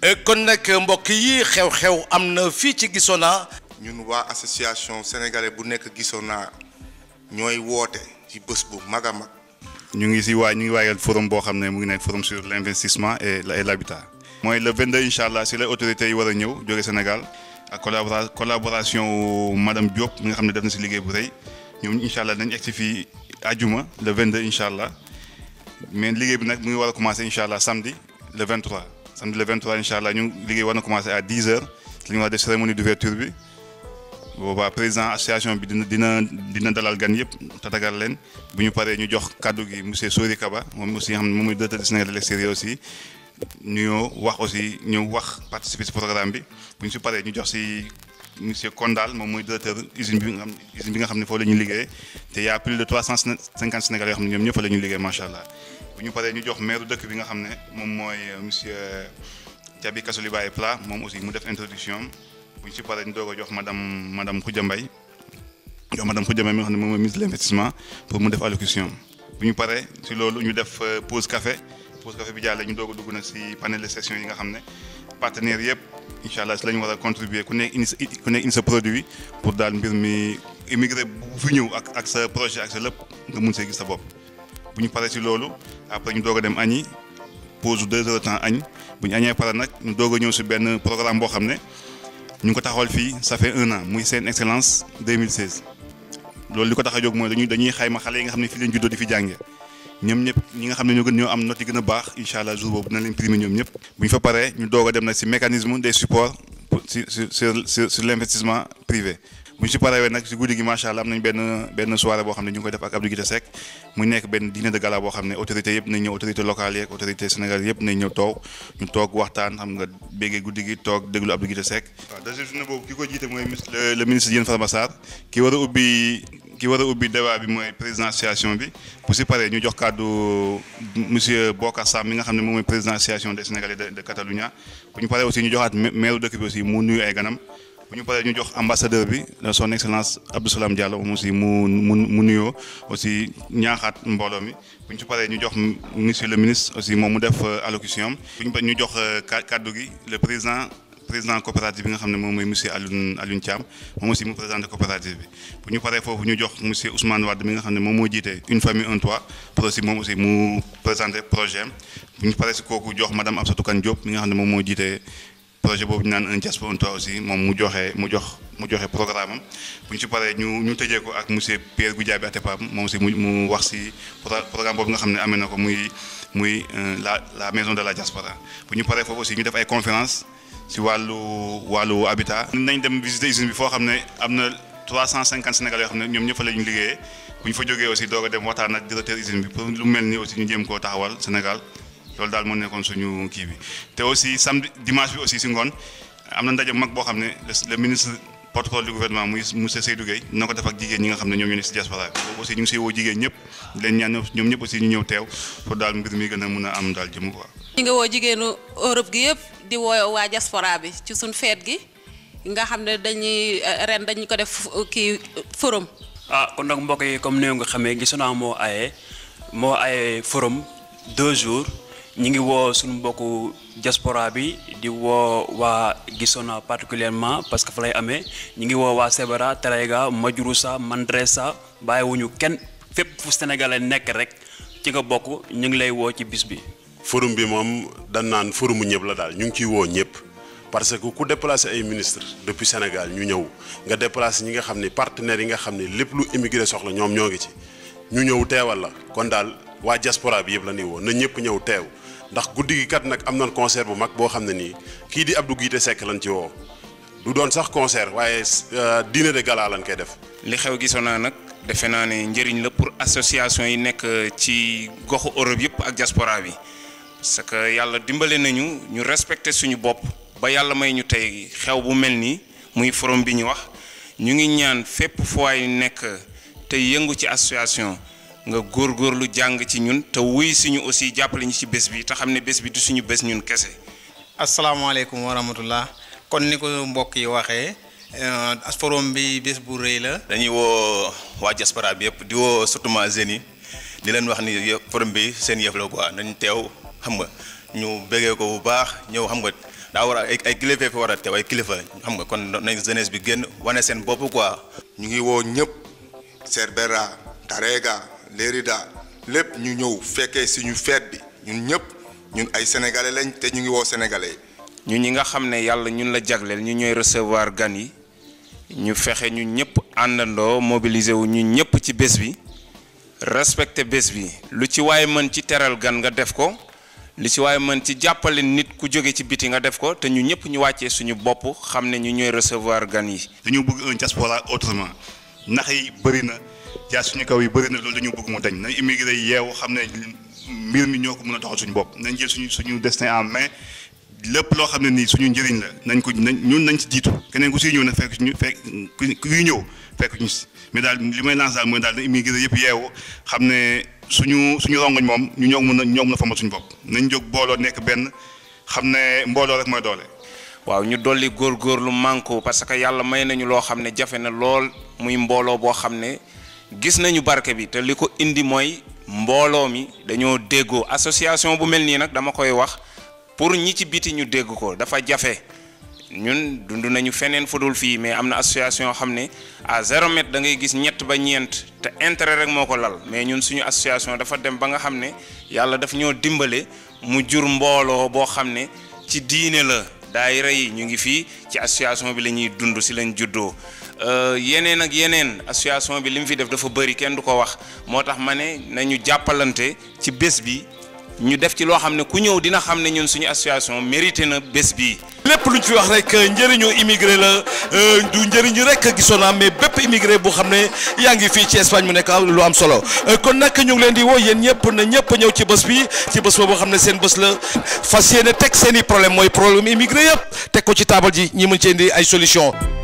kon nag mbokk yi xew-xew am na fii ci Gisona. ñun waa association sénégalais bu nekk Gisona ñooy woote ci bés bu mag a mag. ñu ngi waajal forum boo xam ne mu ngi nekk forum sur l'investissement et l'habitat. mooy le 22 incha allah si la autorités yi war a ñëw jóge Sénégal ak collaboration madame Diop mi nga xam ne def na si liggéey bu rëy ñoom incha allah nañ egg si fii àjjuma le 22 incha allah mais liggéey bi nag mu ngi war a commencer incha allah samedi le 23 incha allah ñu liggéey war na commencer à 10h li ñu war a def cérémonie d'ouverture bi. boobaa président association bi dina dalal gan yëpp tatagal leen bu ñu paree ñu jox kàddu gi monsieur Sori Kaba moom aussi nga xam ne moom mooy directeur du Sénégal de l'extérieur aussi ñoo wax aussi ñëw wax participer ci programme bi bu ñu si paree ñu jox si monsieur Kondal moom mooy directeur usine bi nga xam ne foofu la ñuy liggéeyee te y a plus de 350 Sénégalais yoo xam ne ñoom ñëpp fa la ñuy liggéey macha allah bu ñu paree ñu jox maire dëkk bi nga xam ne moom mooy monsieur Diaby Kassouli Pla moom aussi mu def introduction bu ñu si paree ñu doog a jox madame Khoudia Mbaye mi nga xam ne moom mooy ministre de l'investissement pour mu def allocution bu ñu paree si loolu ñu def pause café bi jàllee ñu doog a dugg nag si panel de session yi nga xam ne partenaires yëpp incha allah si la ñu war a contribuer ku nekk indi sa produit pour daal mbir mi immigré bu fi ñëw ak sa projet ak sa lépp nga mun see gis sa bopp. bu ñu paree si loolu après ñu doog a dem añi pause 2 heures de temps añ bu ñu añee pare nag ñu doog a ñëw si benn programme boo xam ne. ñu ngi ko taxawal fii ça fait 1 an muy seen excellence 2016 loolu li ko tax a jóg mooy dañuy xayma xale yi nga xam ne fii lañ juddoo di fi jànge ñoom ñëpp ñi nga xam ne ñoo am note yi gën a baax incha allah jour boobu dina leen primer ñoom ñëpp. bu ñu fa paree ñu doog a dem nag si mécanisme des supports sur l'investissement privé. bu ñu si paree nag si guddi gi macha allah am nañ benn soirée boo xam ne ñu ngi koy def ak Abdou Guité Seck mu nekk benn dîner de gala boo xam ne autorité yëpp nañ ñëw autorité locale yeeg autorité sénégal yëpp nañ ñëw ñu toog waxtaan xam nga béggee guddi gi toog déglu Abdou Guité Seck. waaw deuxième journée boobu ki ko jiite mooy le ministre Diène Farba Sarr ki war a ubbi débat bi mooy président association bi bu si paree ñu jox kàddu monsieur Bokar Sam mi nga xam ne moom mooy président association des Sénégalais de Catalunya bu ñu paree aussi ñu joxaat maire dëkk bi aussi mu nuyu ay ganam. bu ñu paree ñu jox ambassadeur bi son excellence Abdou Salam Diallo moom aussi mu nuyoo aussi ñaaxaat mbooloo mi bu ñu ci paree ñu jox monsieur le ministre aussi moom mu def allocution bu ñu jox kaddu gi le président coopérative bi nga xam ne moom mooy monsieur Alioune Thiam moom aussi mu présenté coopérative bi bu ñu paree foofu ñu jox monsieur Ousmane Wade mi nga xam ne moom moo jiite une famille un toit pour aussi moom aussi mu présenté projet bu ñu paree si kooku jox madame Absatou Kane Diop mi nga xam ne moom moo jiite. projet boobu ñu naan un diaspora un toit aussi moom mu joxe programme am bu ñu ci paree ñu tëjee ko ak monsieur Pierre Goudiaby Atepa moom aussi mu wax si programme boobu nga xam ne amee na ko muy la maison de la diaspora bu ñu paree foofu aussi ñu def ay conférence si wàllu habitat. nañ dem visiter usine bi foo xam ne am na 350 Sénégalais yoo xam ne ñoom ñëpp fa la ñu liggéeyee bu ñu fa jógee aussi doog a dem waxtaan ak directeur usine bi pour lu mel ni aussi ñu jéem koo taxawal Sénégal. loolu daal moo nekkoon suñu kii bi te aussi samedi dimanche bi aussi si ngoon am na ndaje mag boo xam ne le ministre porte-parole du gouvernement muy monsieur Seydou Gueye dina ko def ak jigéen ñi nga xam ne ñoom ñoo nekk si diaspora bi boobu aussi ñu ngi siy woo jigéen ñëpp di leen ñaan ñoom ñëpp aussi ñu ñëw teew pour daal mbir mi gën a mun a am daal jëm quoi. ñu ngi woo jigéenu Europe gi yëpp di woo waa diaspora bi ci suñu feet gi nga xam ne dañu ko def kii forum. kon nag mbokk yi comme ni nga xamee Gisona moo aye forum 2 jours. ñi ngi woo suñu mbokku diaspora bi di woo waa Gisona particulièrement parce que fa lay amee ñi ngi woo waa Sebera Terega Madjurusa Mandresa bàyyiwuñu kenn fépp fu sénégalais nekk rek ci nga bokk ñu ngi lay woo ci bis bi. forum bi moom dañ naan forumu ñëpp la daal ñu ngi ciy woo ñëpp parce que ku déplacé ay ministre depuis Sénégal ñu ñëw nga déplacé ñi nga xam ne partenaires yi nga xam ne lépp lu immigré soxla ñoom ñoo ngi ci ñu ñëw teewal la kon daal waa diaspora bi yëpp la ñuy woo na ñëpp ñëw teew. ndax guddi gi kat nag am nañ concert bu mag boo xam ne nii kii di Abdou Guité Seck lañ ci woo du doon sax concert waaye dîner de gala lañ koy def. li xew Gisona nag defe naa ne njëriñ la pour association yi nekk ci goxu Europe yëpp ak diaspora bi parce que yàlla dimbale nañu ñu respecter suñu bopp ba yàlla may ñu tey xew bu mel nii muy forum bi ñu wax ñu ngi ñaan fépp fu waay nekk te yëngu ci association. nga góorgóorlu jàng ci ñun te wuy suñu aussi jàppale ñu ci bés bi te xam ne bés bi du suñu bés ñun kese. asalaamaaleykum wa rahmatullah kon ni ko mbokk yi waxee forum bi bés bu rëy la. dañuy woo waa diaspora bi yëpp di woo surtout jeunes yi di leen wax ni forum bi seen yëf la quoi nañ teew xam nga ñu bëggee ko bu baax ñëw xam nga daa war a ay kilifa fi war a teew ay kilifa xam nga kon nañ jeunesse bi génn wane seen bopp quoi. ñu ngi woo ñëpp Cerbera Tarega Lérida lépp ñu ñëw fekkee suñu fête bi ñun ñëpp ñun ay sénégalais lañ te ñu ngi woo sénégalais yi. ñun ñi nga xam ne yàlla ñun la jagleel ñu ñooy recevoir gan yi ñu fexe ñun ñëpp àndandoo mobiliser wu ñun ñëpp ci bés bi respecter bés bi lu ci waaye mën ci teral gan nga def ko li ci waaye mën ci jàppale nit ku jóge ci biti nga def ko te ñu ñëpp ñu wàccee suñu bopp xam ne ñu ñooy recevoir gan yi. dañu bëgg un diaspora autrement nax yi bëri na jaar suñu kaw yi bëri na loolu dañu bëgg mu dañ nañ immigré yi yeewu xam ne mbir mi ñoo ko mën a doxal suñu bopp nañ jël suñu destin en main lépp loo xam ne nii suñu njëriñ la ñun nañ ci jiitu keneen ku siy ñëw na fekk ñu kuy ñëw fekk ñu si mais daal li may lance daal mooy daal na immigré yëpp yeewu xam ne suñu rongoñ moom ñu ñoo mën a famal suñu bopp nañ jóg booloo nekk benn xam ne mbooloo rek mooy doole. waaw ñu dolli góorgóorlu manko parce que yàlla may nañu loo xam ne jafe na lool muy mbooloo boo xam ne gis nañu barke bi te li ko indi mooy mbooloo mi dañoo déggoo association bu mel nii nag dama koy wax pour ñi ci biti ñu dégg ko dafa jafe ñun dund nañu feneen fudul fii mais am na association yoo xam ne à 0 mètre da ngay gis ñett ba ñeent te intérêt rek moo ko lal mais ñun suñu association dafa dem ba nga xam ne yàlla daf ñoo dimbale mu jur mbooloo boo xam ne ci diine la daayira yi ñu ngi fii ci association bi la ñuy dund si lañ juddoo yeneen ak yeneen association bi li mu fi def dafa bëri kenn du ko wax moo tax ma ne nañu jàppalante ci bés bi ñu def ci loo xam ne ku ñëw dina xam ne ñun suñu association mérité na bés bii. lépp luñ fi wax rek njëriñu immigré la du njëriñu rek gisoon naa mais bépp immigré bu xam ne yaa ngi fii ci Espagne mu nekk lu am solo kon nag ñu ngi leen di woo yéen ñëpp na ñëpp ñëw ci bés bi ci bés boobu xam ne seen bés la fas yéene teg seen i problème mooy problème immigré yëpp teg ko ci taabal ji ñi mën ci indi ay solution